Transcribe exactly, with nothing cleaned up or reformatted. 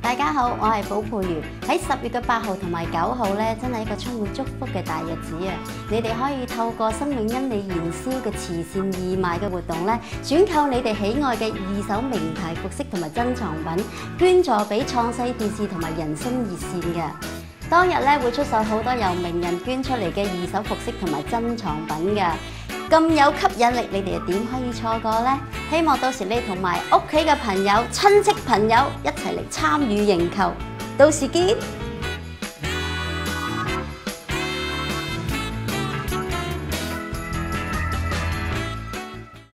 大家好，我係寶佩如。喺十月嘅八號同埋九號咧，真係一個充滿祝福嘅大日子啊！你哋可以透過生命因你燃燒嘅慈善義賣嘅活動咧，選購你哋喜愛嘅二手名牌服飾同埋珍藏品，捐助俾創世電視同埋人生熱線嘅。當日咧會出售好多由名人捐出嚟嘅二手服飾同埋珍藏品嘅。咁有吸引力，你哋又點可以錯過呢？希望到時你同埋屋企嘅朋友、親戚朋友一齊嚟參與認購，到時見。